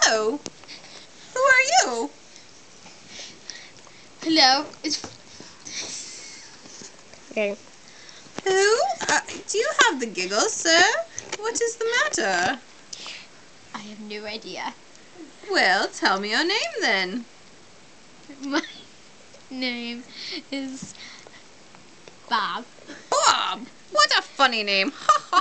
Hello. Who are you? Hello. It's Okay. Who? Do you have the giggles, sir? What is the matter? I have no idea. Well, tell me your name then. My name is Bob. Bob. What a funny name. Ha ha.